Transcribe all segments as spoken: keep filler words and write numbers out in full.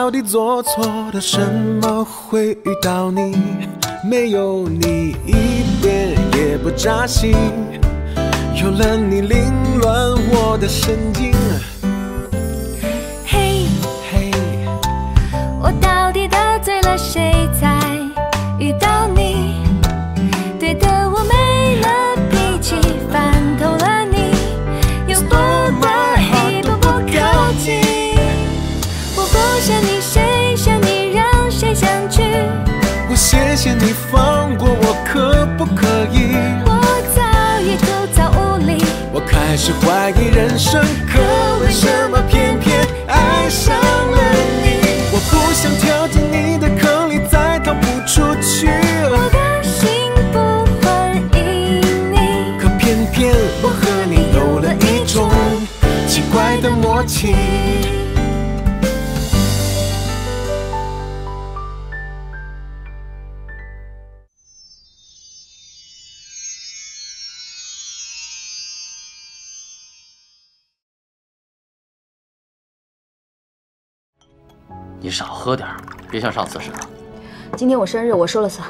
到底做错了什么会遇到你？没有你一点也不扎心，有了你凌乱我的神经。 嘿嘿，我到底得罪了谁才遇到你？对的我没了脾气，烦透了你，又不得已步步靠近。我不想你，谁想你，让谁想去？ 我谢谢你放过我，可不可以？ 我早已枯燥无力， 我开始怀疑人生，可为什么偏偏爱上了你？我不想跳进你的坑里，再逃不出去。 我的心不欢迎你， 可偏偏我和你有了一种奇怪的默契。 你少喝点，别像上次似的。 今天我生日，我说了算。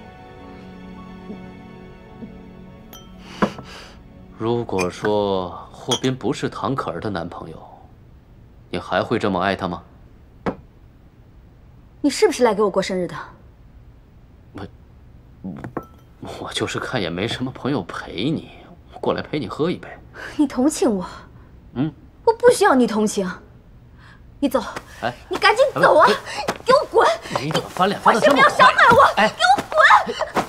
如果说霍宾不是唐可儿的男朋友，你还会这么爱他吗？ 你是不是来给我过生日的？ 我我我就是看也没什么朋友陪你，过来陪你喝一杯。 你同情我？ 嗯， 我不需要你同情。你走， 哎， 你赶紧走啊！给我滚！ 你怎么翻脸翻得这么为什么要伤害我？ 哎， 给我滚！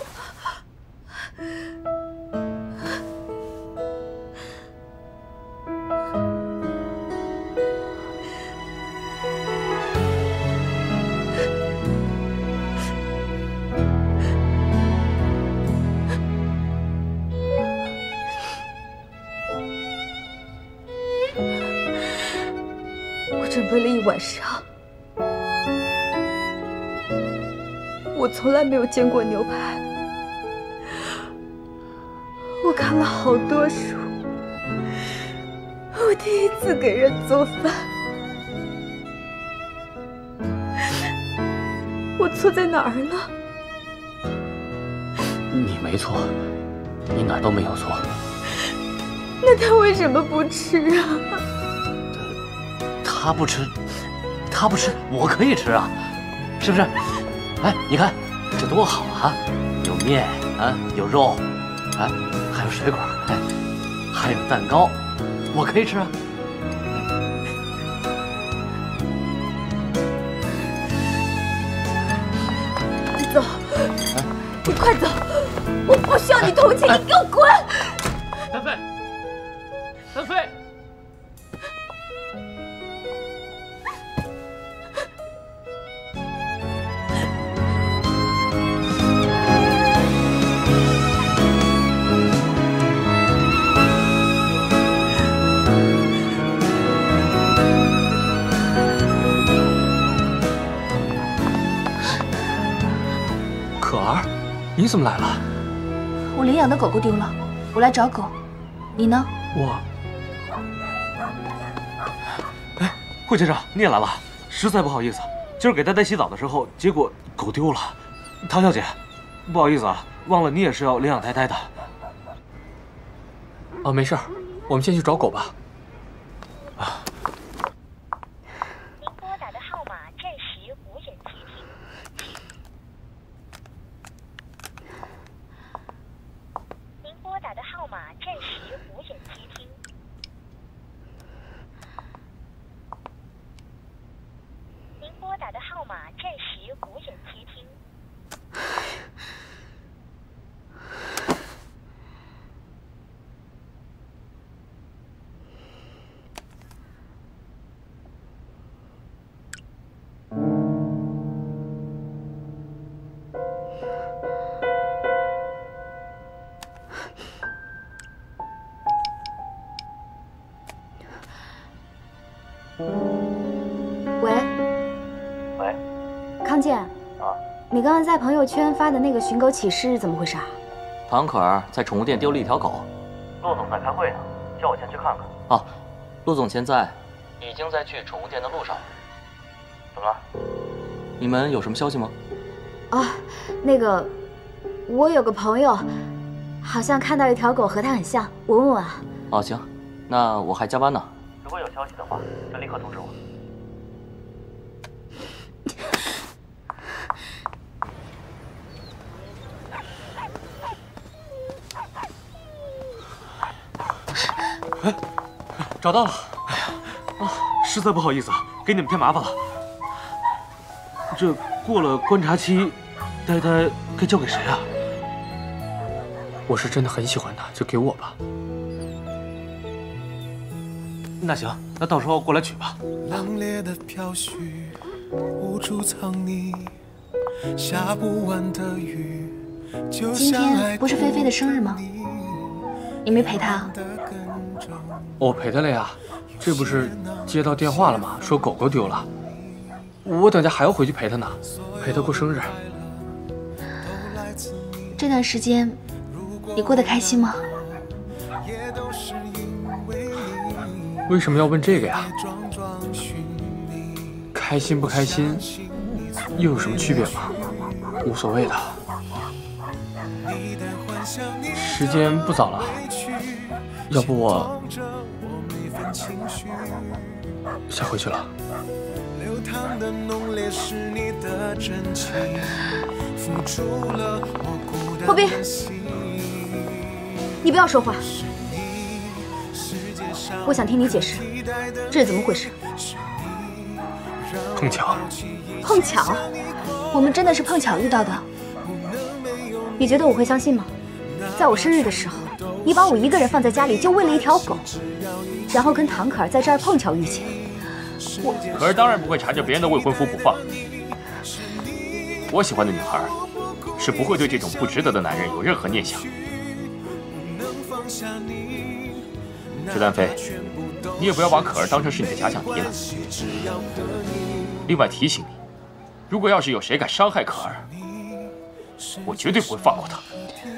准备了一晚上，我从来没有煎过牛排，我看了好多书，我第一次给人做饭，我错在哪儿了？ 你没错，你哪儿都没有错。 那他为什么不吃啊？ 他不吃，他不吃，我可以吃啊，是不是？哎，你看这多好啊！有面啊，有肉，啊，还有水果，哎，还有蛋糕，我可以吃啊。 你走，你快走！我不需要你同情，你给我滚！ 丹飞，丹飞。 你怎么来了？ 我领养的狗狗丢了，我来找狗。你呢？ 我……哎，惠先生，你也来了，实在不好意思，今儿给呆呆洗澡的时候，结果狗丢了。唐小姐，不好意思啊，忘了你也是要领养呆呆的。 哦，没事儿，我们先去找狗吧。 啊。 喂， 喂， 康健， 啊， 你刚刚在朋友圈发的那个寻狗启事怎么回事啊？ 唐可儿在宠物店丢了一条狗，陆总在开会呢，叫我先去看看。哦，陆总现在已经在去宠物店的路上了。 怎么了？你们有什么消息吗？ 哦，那个，我有个朋友，好像看到一条狗和它很像，我问问啊。 哦，行，那我还加班呢。如果有消息的话，就立刻通知我。 哎，找到了！哎呀，啊，实在不好意思啊，给你们添麻烦了。这过了观察期，呆呆该交给谁啊？ 我是真的很喜欢他，就给我吧。 那行，那到时候过来取吧。 冷冽的飘絮，无处藏匿，下不完的雨。 今天不是菲菲的生日吗？你没陪她？ 我陪她了呀，这不是接到电话了吗？说狗狗丢了，我等下还要回去陪她呢，陪她过生日。 这段时间你过得开心吗？ 为什么要问这个呀？开心不开心又有什么区别吗？无所谓的。时间不早了，要不我先回去了。 霍斌，你不要说话，我想听你解释，这是怎么回事？ 碰巧， 碰巧， 我们真的是碰巧遇到的。 你觉得我会相信吗？在我生日的时候，你把我一个人放在家里，就为了一条狗，然后跟唐可儿在这儿碰巧遇见。我可儿当然不会缠着别人的未婚夫不放。我喜欢的女孩是不会对这种不值得的男人有任何念想。石丹飞，你也不要把可儿当成是你的假想敌了。另外提醒你，如果要是有谁敢伤害可儿，我绝对不会放过他。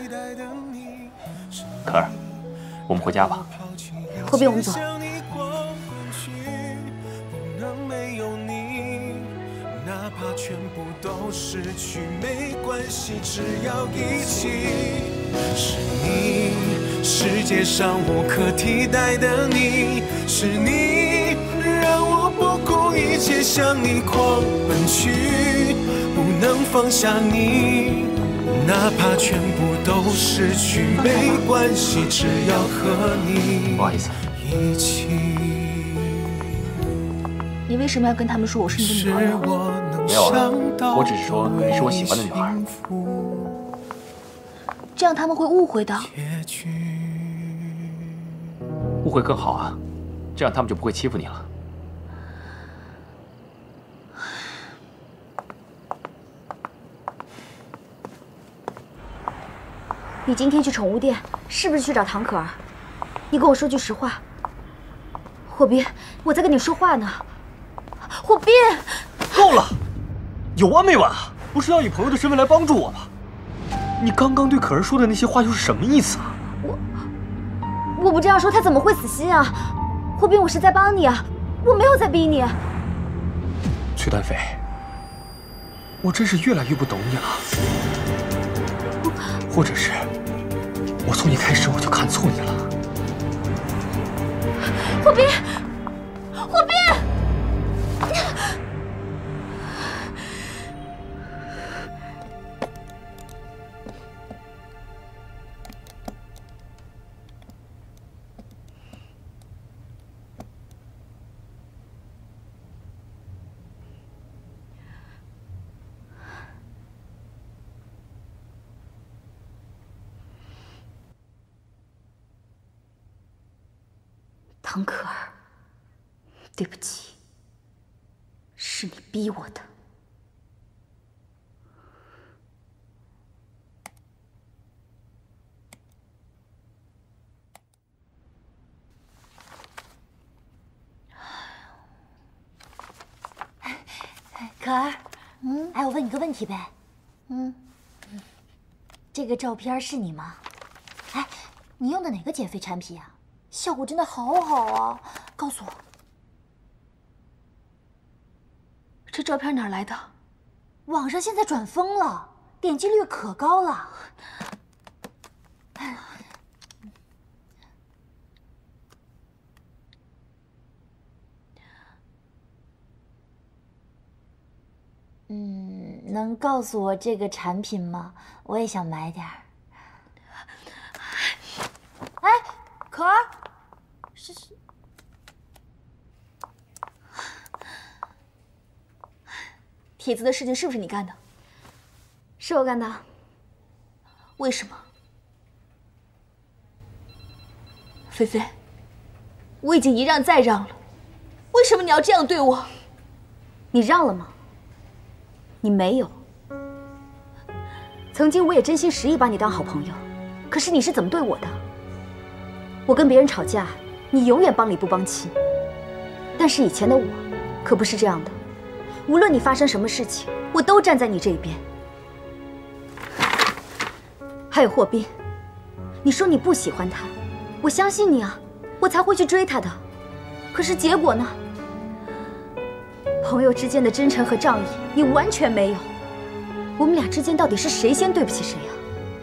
可儿，我们回家吧。 霍斌，我们走。 哪怕全部都失去没关系，只要一起。是你，世界上无可替代的你，是你让我不顾一切向你狂奔去，不能放下你。哪怕全部都失去没关系，只要和你不好意思一起。 你为什么要跟他们说我是你的女朋友？ 没有啊，我只是说你是我喜欢的女孩。 这样他们会误会的。 误会更好啊，这样他们就不会欺负你了。 你今天去宠物店是不是去找唐可儿？你跟我说句实话。霍斌，我在跟你说话呢。霍斌， 够了，有完没完啊？不是要以朋友的身份来帮助我吗？你刚刚对可儿说的那些话又是什么意思啊？ 我我不这样说，他怎么会死心啊？霍斌，我是在帮你啊，我没有在逼你。 崔丹飞，我真是越来越不懂你了。或者是，我从一开始我就看错你了。 霍斌，霍斌！唐可儿，对不起，是你逼我的。 可儿，嗯，哎，我问你个问题呗，嗯，这个照片是你吗？哎，你用的哪个减肥产品啊？效果真的好好啊！告诉我。 这照片哪来的？ 网上现在转疯了，点击率可高了。嗯，能告诉我这个产品吗？我也想买点儿。哎，可儿，是是。 帖子的事情是不是你干的？ 是我干的。 为什么？菲菲，我已经一让再让了，为什么你要这样对我？ 你让了吗？你没有。曾经我也真心实意把你当好朋友，可是你是怎么对我的？我跟别人吵架，你永远帮理不帮亲。但是以前的我，可不是这样的。无论你发生什么事情，我都站在你这一边。还有霍斌，你说你不喜欢他，我相信你啊，我才会去追他的。可是结果呢？朋友之间的真诚和仗义，你完全没有。我们俩之间到底是谁先对不起谁啊？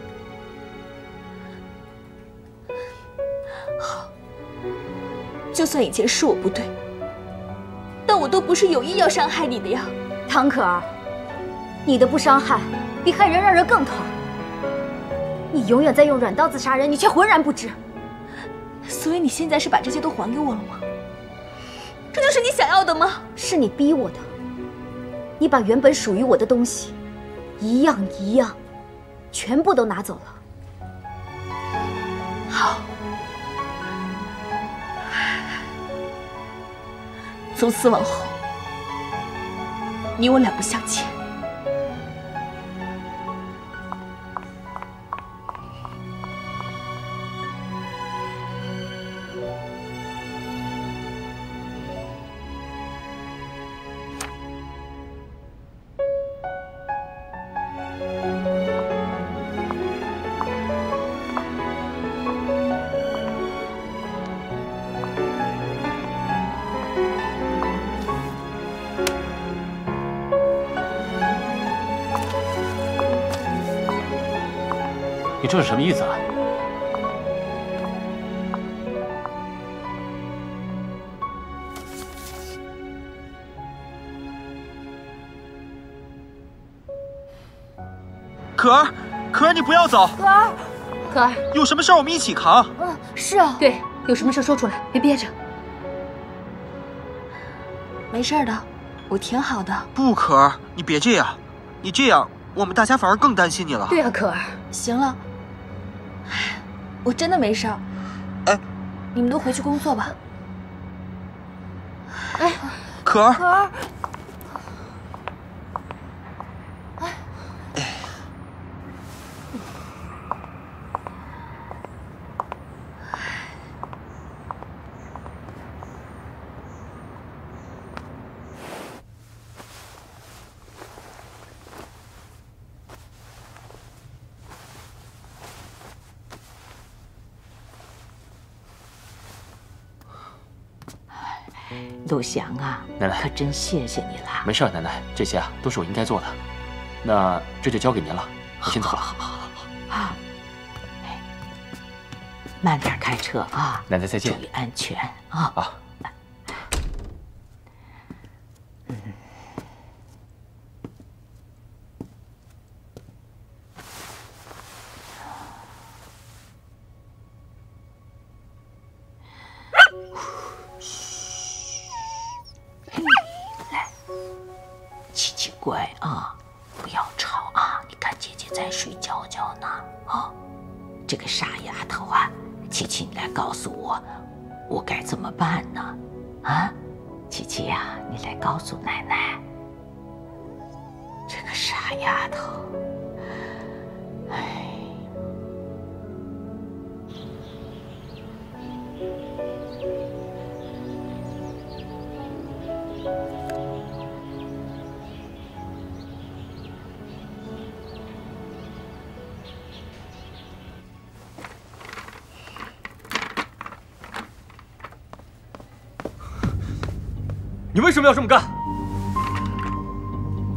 好，就算以前是我不对，但我都不是有意要伤害你的呀， 唐可儿。你的不伤害，比害人让人更疼。你永远在用软刀子杀人，你却浑然不知。 所以你现在是把这些都还给我了吗？这就是你想要的吗？ 是你逼我的。你把原本属于我的东西，一样一样，全部都拿走了。 好，从此往后，你我两不相欠。 你这是什么意思啊？ 可儿，可儿，你不要走！ 可儿， 可儿， 有什么事儿我们一起扛。 嗯，是啊。 对，有什么事说出来，别憋着。没事的，我挺好的。 不，可儿，你别这样，你这样，我们大家反而更担心你了。 对啊，可儿，行了。我真的没事儿， 哎， 你们都回去工作吧。 哎， 可儿， 可儿， 哎， 陆翔啊， 奶奶， 可真谢谢你了。 没事，奶奶，这些啊都是我应该做的。那这就交给您了，我先走了。 好，好，好，好。啊，哎，慢点开车啊！ 奶奶再见， 注意安全啊！ 啊。 嗯。乖啊，不要吵啊！你看姐姐在睡觉觉呢啊！这个傻丫头啊，琪琪，你来告诉我，我该怎么办呢？啊，琪琪呀，你来告诉奶奶。这个傻丫头，哎。 你为什么要这么干？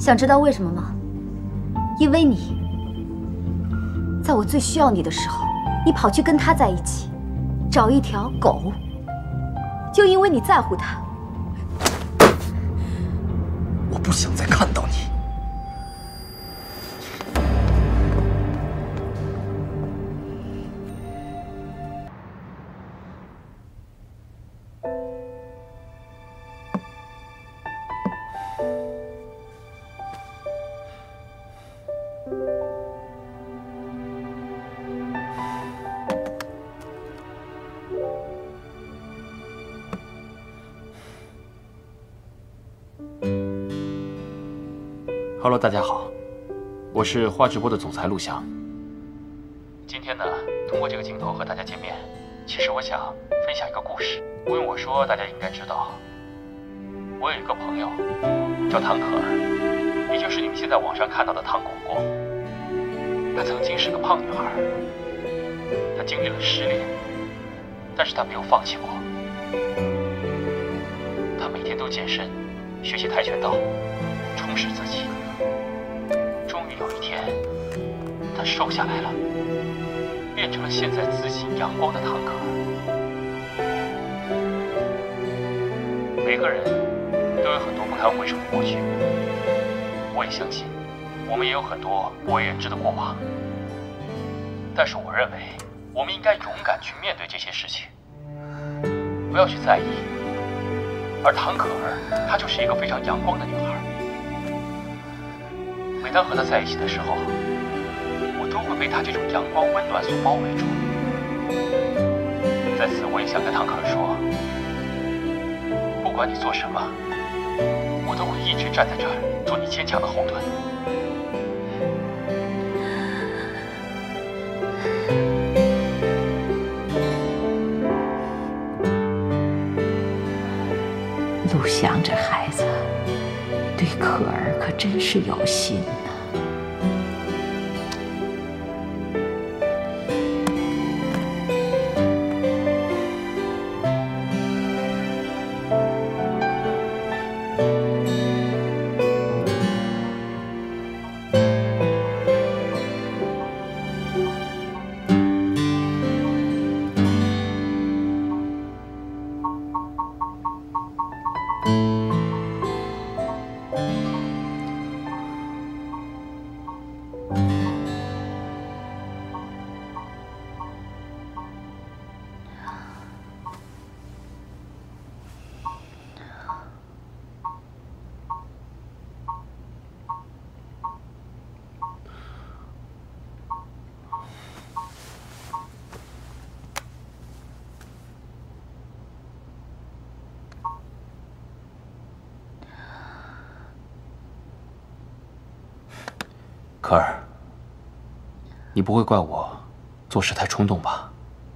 想知道为什么吗？因为你，在我最需要你的时候，你跑去跟他在一起，找一条狗。就因为你在乎他， 我不想再看到你。 Hello， 大家好，我是花直播的总裁陆翔。今天呢，通过这个镜头和大家见面，其实我想分享一个故事。不用我说，大家应该知道。我有一个朋友叫唐可儿，也就是你们现在网上看到的唐果果。她曾经是个胖女孩，她经历了失恋，但是她没有放弃过。她每天都健身，学习跆拳道，充实自己。 终于有一天，他瘦下来了，变成了现在自信阳光的唐可儿。每个人都有很多不堪回首的过去，我也相信，我们也有很多不为人知的过往。但是我认为，我们应该勇敢去面对这些事情，不要去在意。而唐可儿，她就是一个非常阳光的女孩。 每当和他在一起的时候，我都会被他这种阳光温暖所包围住。在此，我也想跟唐可儿说，不管你做什么，我都会一直站在这儿，做你坚强的后盾。 陆翔这孩子。 对可儿可真是有心呐、 可儿，你不会怪我做事太冲动吧？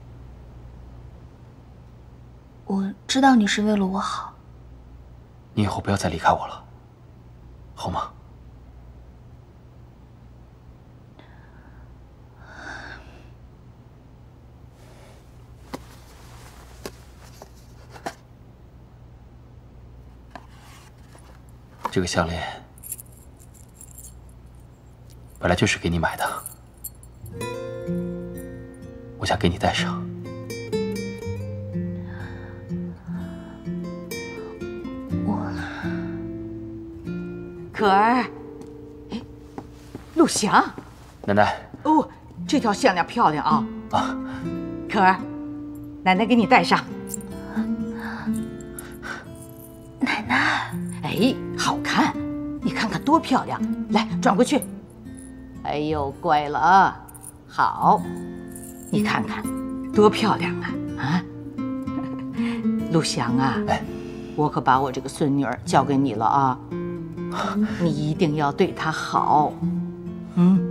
我知道你是为了我好。 你以后不要再离开我了，好吗？这个项链。 本来就是给你买的，我想给你戴上。 我，可儿，哎，陆翔， 奶奶。 哦，这条项链漂亮啊！ 啊， 可儿，奶奶给你戴上。 奶奶， 哎，好看，你看看多漂亮！来，转过去。 哎呦，乖了啊！好，你看看，多漂亮啊！啊，陆翔啊， 哎， 我可把我这个孙女儿交给你了啊，你一定要对她好，嗯。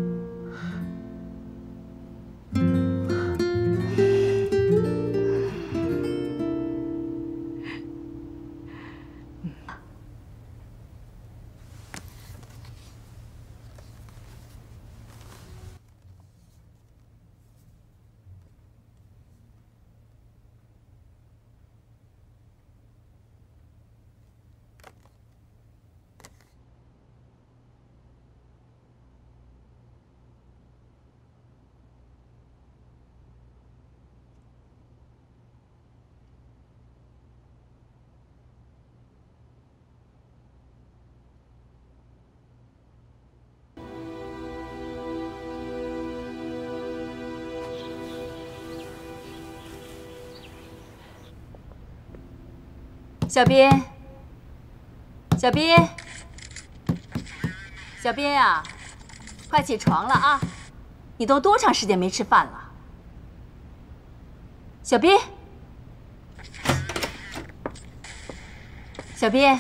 小斌，小斌，小斌呀，快起床了啊！你都多长时间没吃饭了？小斌，小斌，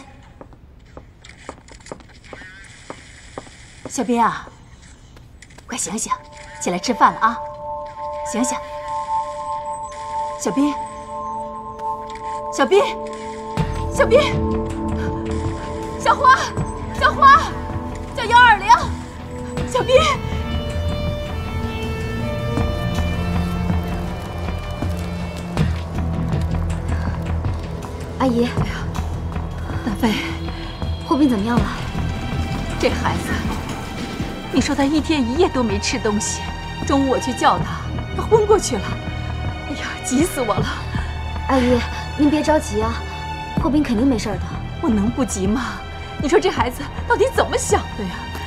小斌啊，快醒醒，起来吃饭了啊！醒醒，小斌，小斌。 小斌，小花，小花，叫幺二零，小斌， 阿姨， 大飞， 霍斌怎么样了？ 这孩子，你说他一天一夜都没吃东西，中午我去叫他，他昏过去了，哎呀，急死我了！ 阿姨，您别着急啊。 霍斌肯定没事的， 我能不急吗？你说这孩子到底怎么想的呀？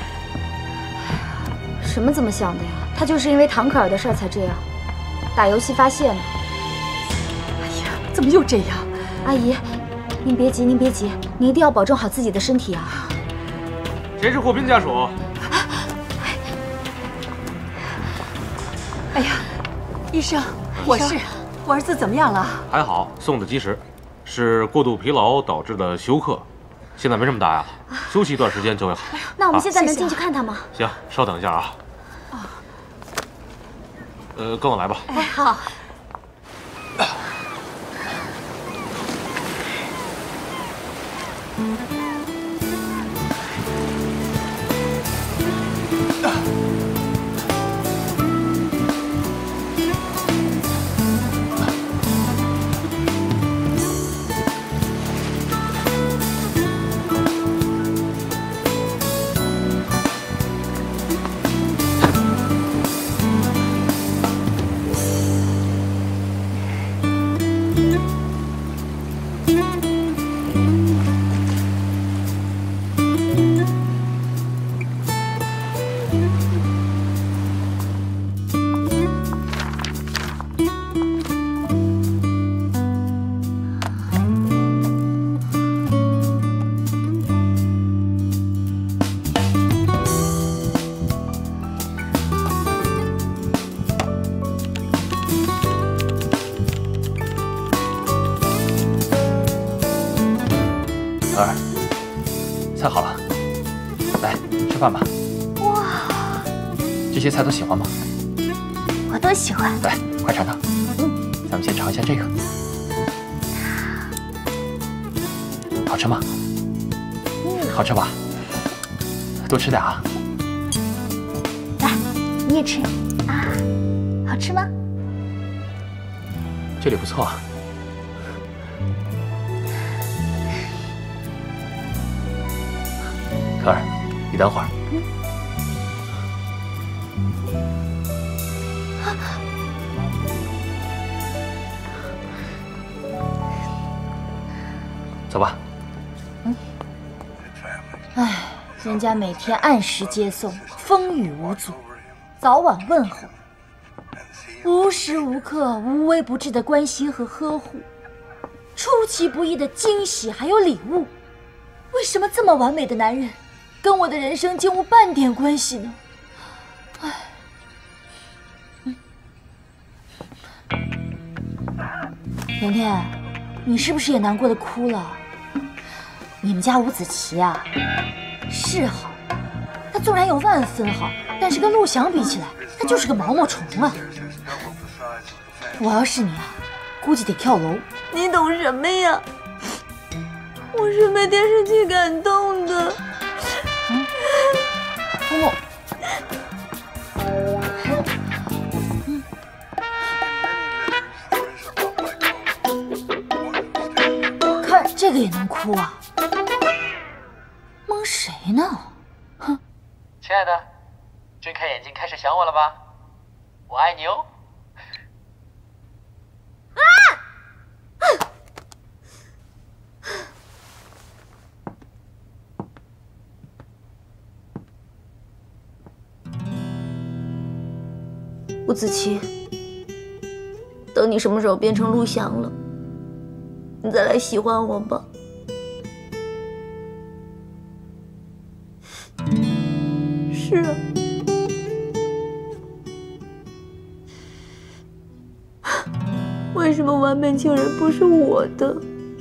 什么怎么想的呀？他就是因为唐可儿的事儿才这样，打游戏发泄呢。 哎呀，怎么又这样？ 阿姨，您别急，您别急，您一定要保重好自己的身体啊！ 谁是霍斌家属？ 哎呀，医生，我是，我儿子怎么样了？ 还好，送的及时。 是过度疲劳导致的休克，现在没什么大碍了，休息一段时间就会好。 那我们现在能进去看他吗？ 行，稍等一下啊。呃，跟我来吧。 哎，好。 儿，菜好了，来吃饭吧。 哇， 这些菜都喜欢吗？ 我都喜欢。 来，快尝尝。嗯，咱们先尝一下这个，好吃吗？嗯，好吃吧？多吃点啊。 来，你也吃啊，好吃吗？ 这里不错啊。 可儿，你等会儿。 嗯。 走吧。 嗯。唉，人家每天按时接送，风雨无阻，早晚问候，无时无刻无微不至的关心和呵护，出其不意的惊喜还有礼物。为什么这么完美的男人？ 跟我的人生竟无半点关系呢？唉，嗯，甜甜，你是不是也难过的哭了？你们家伍子琪啊，是好，他纵然有万分好，但是跟陆翔比起来，他就是个毛毛虫啊！我要是你啊，估计得跳楼。 你懂什么呀？我是被电视剧感动的。 嗯，默默，嗯，看这个也能哭啊？蒙谁呢？哼！ 亲爱的，睁开眼睛开始想我了吧？我爱你哦。 啊！伍子琪，等你什么时候变成陆翔了，你再来喜欢我吧。 事啊？为什么完美情人不是我的？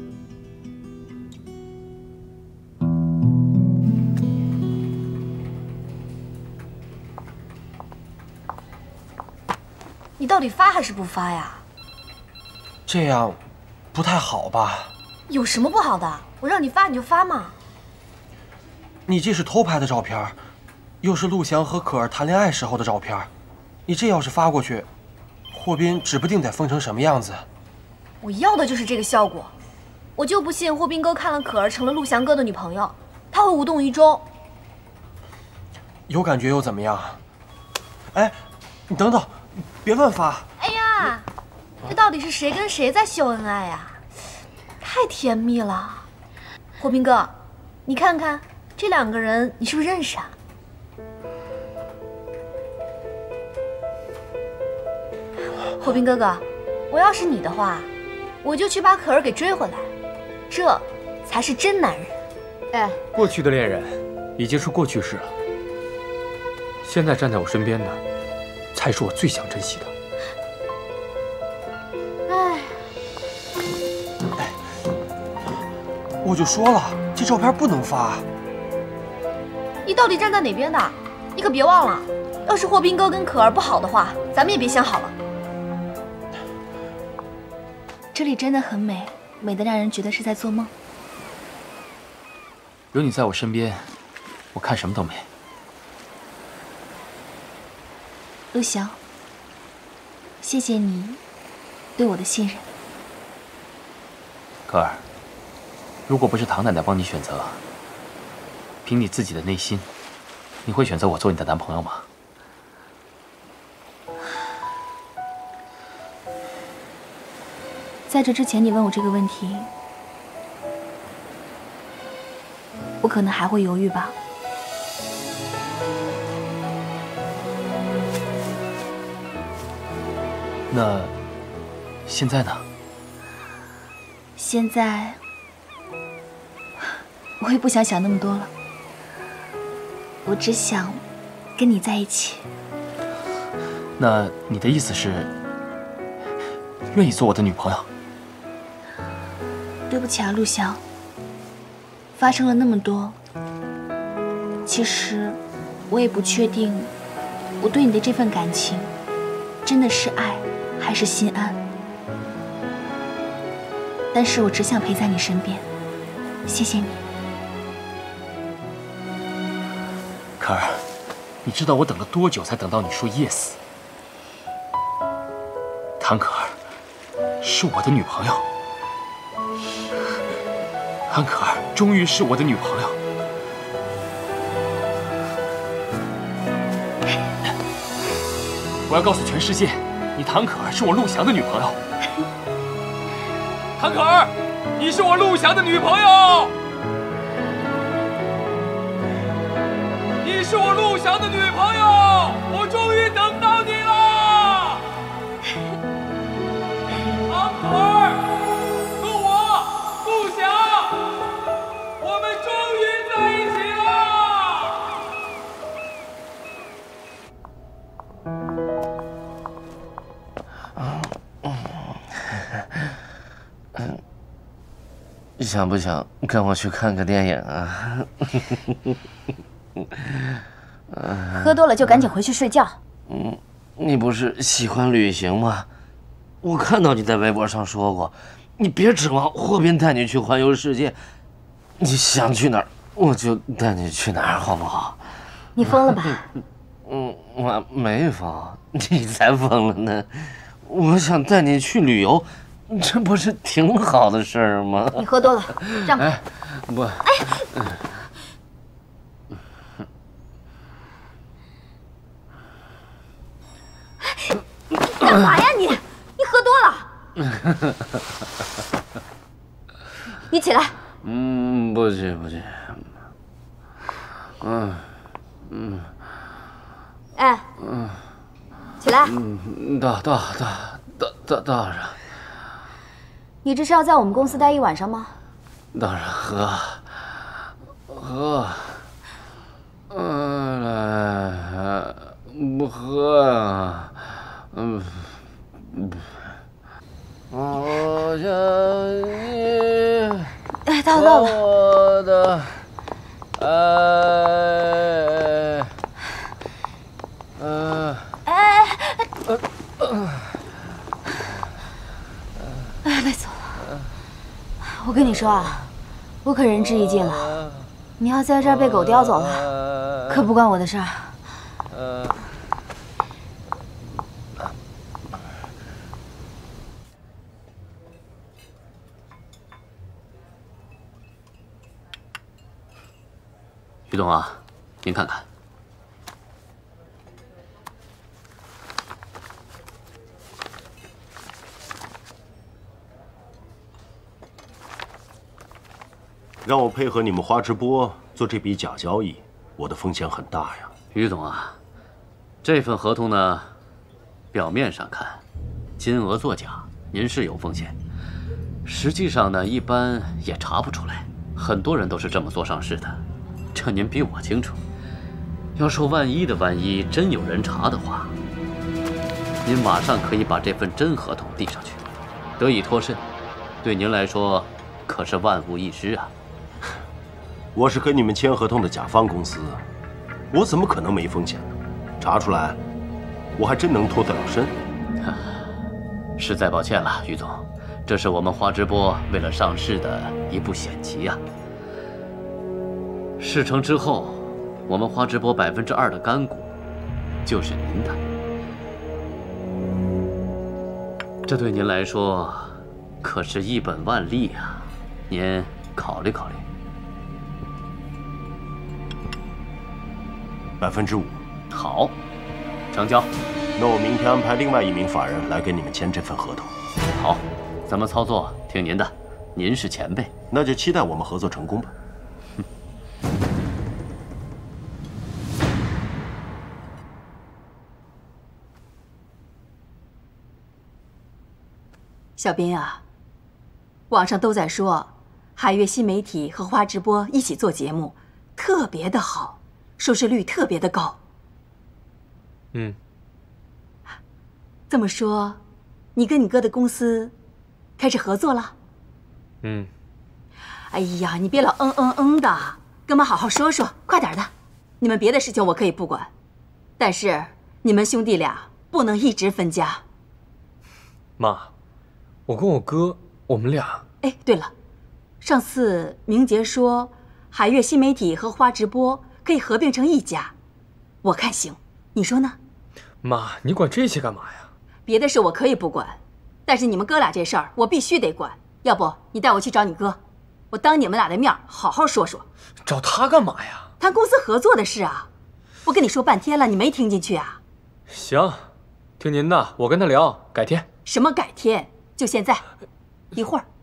你到底发还是不发呀？ 这样不太好吧？ 有什么不好的？我让你发你就发嘛。 你这是偷拍的照片，又是陆翔和可儿谈恋爱时候的照片，你这要是发过去，霍斌指不定得疯成什么样子。 我要的就是这个效果，我就不信霍斌哥看了可儿成了陆翔哥的女朋友，他会无动于衷。 有感觉又怎么样？哎，你等等，别乱发！ 哎呀，这到底是谁跟谁在秀恩爱呀？太甜蜜了！霍斌哥，你看看这两个人，你是不是认识啊？霍斌哥哥，我要是你的话，我就去把可儿给追回来，这才是真男人。 哎， 过去的恋人已经是过去式了，现在站在我身边的，才是我最想珍惜的。 哎， 我就说了，这照片不能发。 你到底站在哪边的？你可别忘了，要是霍斌哥跟可儿不好的话，咱们也别想好了。这里真的很美，美得让人觉得是在做梦。 有你在我身边，我看什么都美。 陆翔，谢谢你对我的信任。 可儿，如果不是唐奶奶帮你选择，凭你自己的内心，你会选择我做你的男朋友吗？ 在这之前，你问我这个问题，我可能还会犹豫吧。 那现在呢？ 现在我也不想想那么多了，我只想跟你在一起。 那你的意思是愿意做我的女朋友？ 对不起啊，陆翔，发生了那么多，其实我也不确定我对你的这份感情真的是爱还是心安，但是我只想陪在你身边，谢谢你。 可儿，你知道我等了多久才等到你说 yes？ 唐可儿是我的女朋友，唐可儿终于是我的女朋友。我要告诉全世界，你唐可儿是我陆翔的女朋友。唐可儿，你是我陆翔的女朋友。你是我陆翔的女朋友，我终于等到你了。唐可儿，跟我陆翔，我们终于在一起了。你想不想跟我去看个电影啊？ 喝多了就赶紧回去睡觉。 嗯，你不是喜欢旅行吗？我看到你在微博上说过，你别指望霍斌带你去环游世界，你想去哪儿我就带你去哪儿，好不好？ 你疯了吧？ 嗯，我没疯，你才疯了呢。我想带你去旅游，这不是挺好的事儿吗？ 你喝多了，让开。 哎，不，哎。 干嘛呀你？你喝多了。你起来。 嗯，不去不去。嗯嗯。 哎。 嗯。 起来。 嗯，倒倒倒倒倒倒上。 你这是要在我们公司待一晚上吗？ 倒上喝喝。嗯，来。 不喝啊？嗯，我想你。 哎，到了到了。 我的爱，呃， 哎呃呃，哎，累死我了！我跟你说啊，我可仁至义尽了。你要在这儿被狗叼走了，可不关我的事儿。 于总啊，您看看， 让我配合你们花直播做这笔假交易，我的风险很大呀。 于总啊，这份合同呢，表面上看金额作假，您是有风险，实际上呢，一般也查不出来，很多人都是这么做上市的。这您比我清楚。要说万一的万一，真有人查的话，您马上可以把这份真合同递上去，得以脱身，对您来说可是万无一失啊。 我是和你们签合同的甲方公司，我怎么可能没风险呢？查出来，我还真能脱得了身。 实在抱歉了，于总，这是我们花直播为了上市的一步险棋啊。事成之后，我们花直播百分之二的干股就是您的，这对您来说可是一本万利啊！您考虑考虑。 百分之五， 好，成交。 那我明天安排另外一名法人来跟你们签这份合同。 好，怎么操作听您的，您是前辈， 那就期待我们合作成功吧。 小斌啊，网上都在说，海悦新媒体和花直播一起做节目，特别的好，收视率特别的高。 嗯， 这么说，你跟你哥的公司开始合作了？ 嗯。 哎呀，你别老嗯嗯嗯的，跟妈好好说说，快点的。你们别的事情我可以不管，但是你们兄弟俩不能一直分家。 妈，我跟我哥，我们俩…… 哎，对了，上次明杰说海悦新媒体和花直播可以合并成一家，我看行，你说呢？ 妈，你管这些干嘛呀？ 别的事我可以不管，但是你们哥俩这事儿我必须得管。要不你带我去找你哥，我当你们俩的面好好说说。 找他干嘛呀？ 谈公司合作的事啊！我跟你说半天了，你没听进去啊？ 行，听您的，我跟他聊，改天。 什么改天？就现在，一会儿。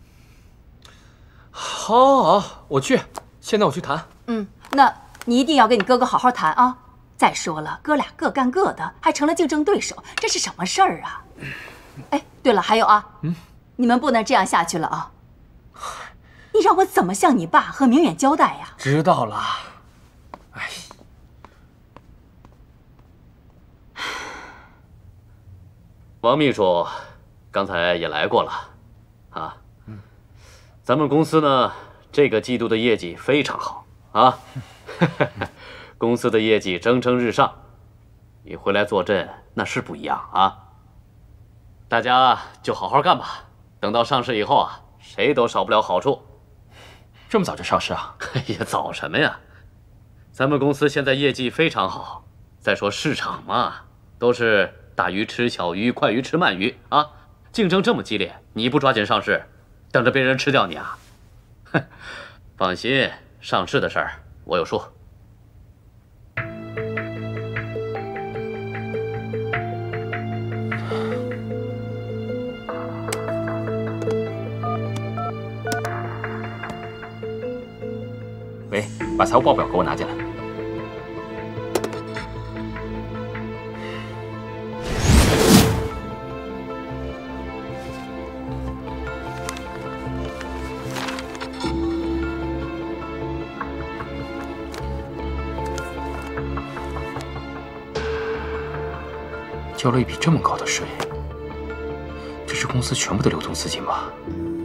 好，好，我去。现在我去谈。 嗯，那你一定要跟你哥哥好好谈啊！再说了，哥俩各干各的，还成了竞争对手，这是什么事儿啊？哎，对了，还有啊，嗯，你们不能这样下去了啊！你让我怎么向你爸和明远交代呀？ 知道了。哎， 王秘书刚才也来过了，啊，嗯，咱们公司呢，这个季度的业绩非常好啊。公司的业绩蒸蒸日上，你回来坐镇那是不一样啊。大家就好好干吧，等到上市以后啊，谁都少不了好处。 这么早就上市啊？ 哎呀，早什么呀！咱们公司现在业绩非常好。再说市场嘛，都是大鱼吃小鱼，快鱼吃慢鱼啊，竞争这么激烈，你不抓紧上市，等着别人吃掉你啊？哼，放心，上市的事儿我有数。 喂，把财务报表给我拿进来。 交了一笔这么高的税，这是公司全部的流动资金吧？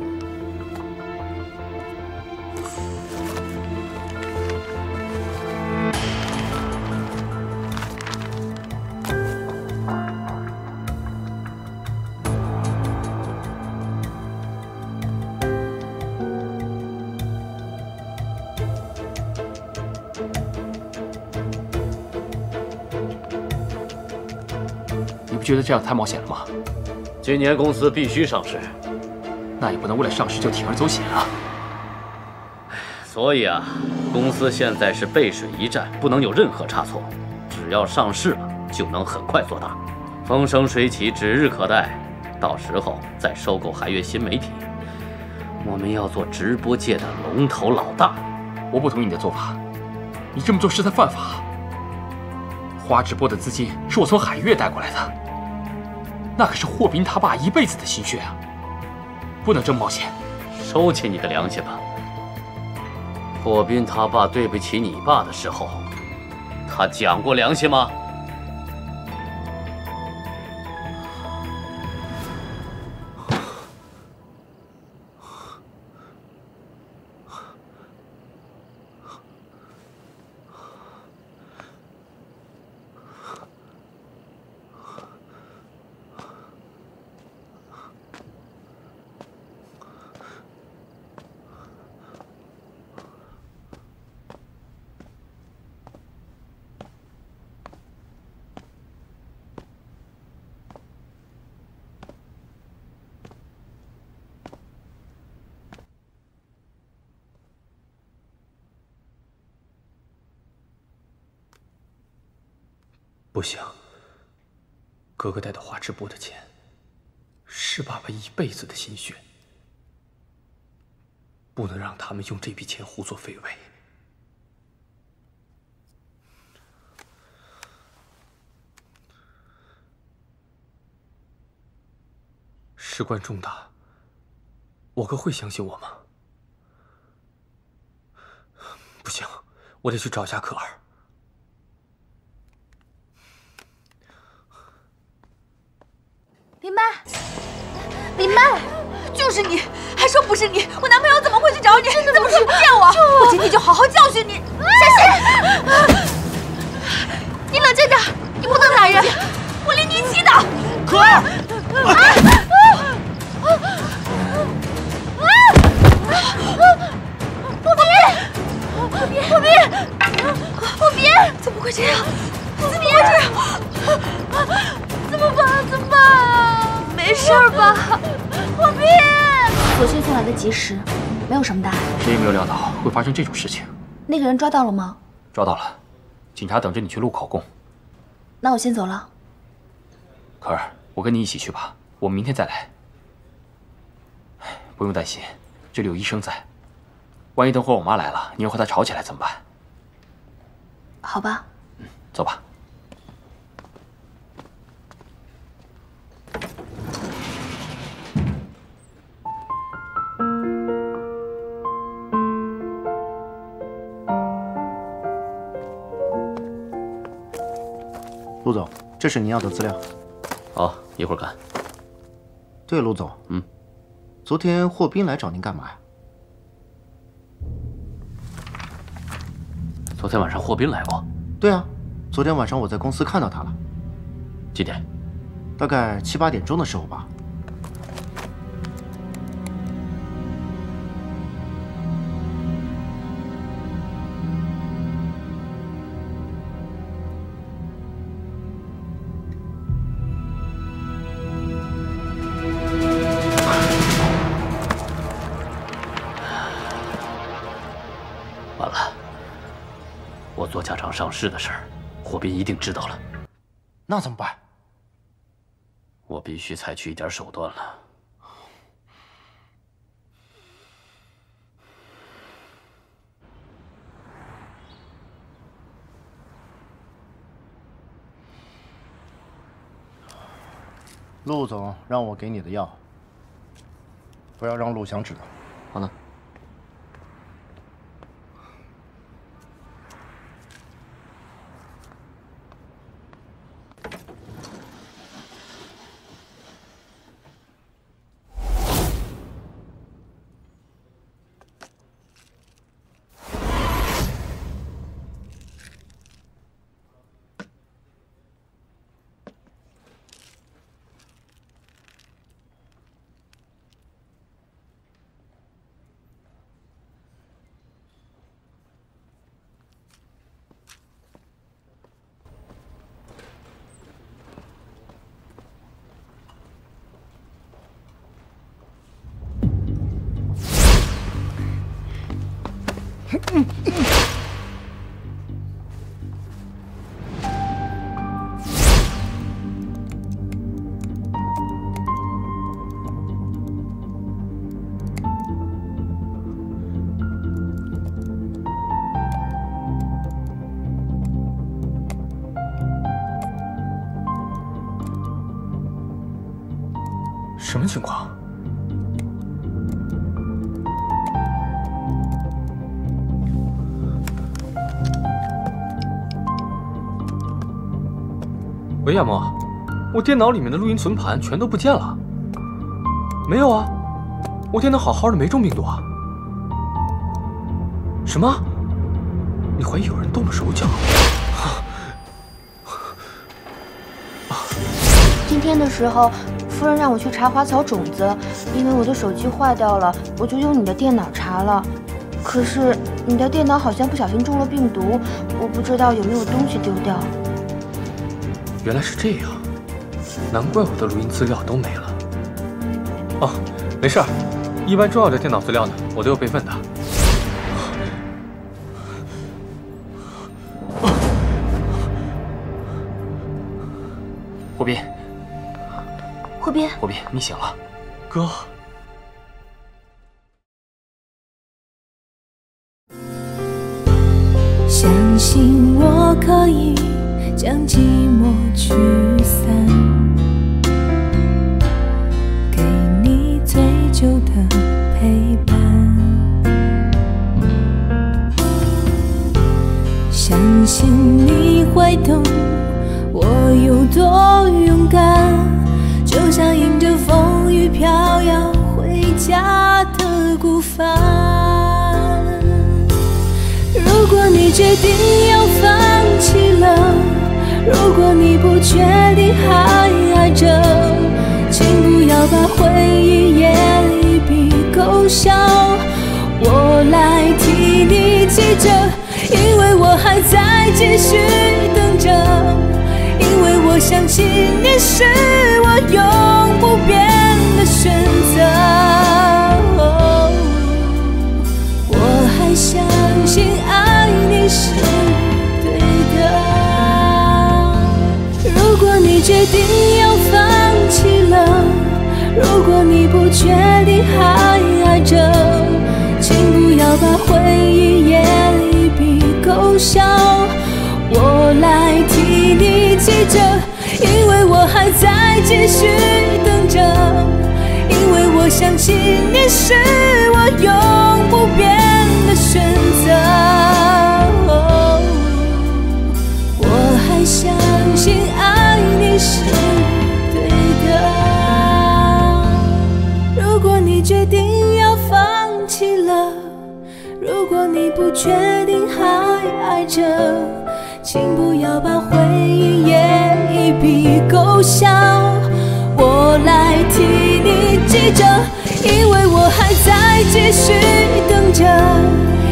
觉得这样太冒险了吗？ 今年公司必须上市， 那也不能为了上市就铤而走险啊！ 所以啊，公司现在是背水一战，不能有任何差错。只要上市了，就能很快做大，风生水起指日可待。到时候再收购海悦新媒体，我们要做直播界的龙头老大。 我不同意你的做法，你这么做是在犯法。花直播的资金是我从海悦带过来的。那可是霍斌他爸一辈子的心血啊，不能这么冒险。 收起你的良心吧。霍斌他爸对不起你爸的时候，他讲过良心吗？ 不行，哥哥带到花直播的钱，是爸爸一辈子的心血，不能让他们用这笔钱胡作非为。事关重大，我哥会相信我吗？不行，我得去找一下可儿。 林麦，林麦，就是你，还说不是你，我男朋友怎么会去找你？怎么可以不见我？我今天就好好教训你！小心！你冷静点，你不能打人，我连你一起打。 可儿， 霍斌，霍斌，霍斌，霍斌，怎么会这样？怎么会这样？怎么办？怎么办啊？没事吧？霍斌， 索性送来的及时，没有什么大碍。 谁也没有料到会发生这种事情。 那个人抓到了吗？ 抓到了，警察等着你去录口供。 那我先走了。 可儿，我跟你一起去吧，我们明天再来。不用担心，这里有医生在。万一等会儿我妈来了，你又和她吵起来怎么办？ 好吧。 嗯，走吧。 陆总，这是您要的资料。 好，一会儿看。 对，陆总， 嗯， 昨天霍斌来找您干嘛呀？ 昨天晚上霍斌来过。 对啊，昨天晚上我在公司看到他了。 几点？ 大概七八点钟的时候吧。 完了，我做家厂上市的事儿，霍斌一定知道了。 那怎么办？ 我必须采取一点手段了。 陆总让我给你的药，不要让陆翔知道。 好的。 什么情况？喂，亚莫，我电脑里面的录音存盘全都不见了。没有啊，我电脑好好的，没中病毒啊。什么？你怀疑有人动了手脚？ 今天的时候，夫人让我去查花草种子，因为我的手机坏掉了，我就用你的电脑查了。可是你的电脑好像不小心中了病毒，我不知道有没有东西丢掉。 原来是这样，难怪我的录音资料都没了。哦，没事儿，一般重要的电脑资料呢，我都有备份的。 霍斌， 霍斌， 霍斌，你醒了， 哥。 相信我可以将寂寞驱散，给你最久的陪伴。相信你会懂我有多勇敢，就像迎着风雨飘摇回家的孤帆。如果你决定要放弃了，如果你不确定还爱着，请不要把回忆也一笔勾销，我来替你记着，因为我还在继续等着，因为我相信你是我永不变的选择，哦，我还相信爱你是对的。如果你决定要放弃了，如果你不确定还爱着，请不要把回忆也一笔勾销，我来替你记着，因为我还在继续等着，因为我相信你是我永不变的选择，哦，我还相信爱你是对的。如果你决定要放弃了，如果你不确定还爱着，请不要把回忆也一笔勾销，我来替你记着，因为我还在继续等着，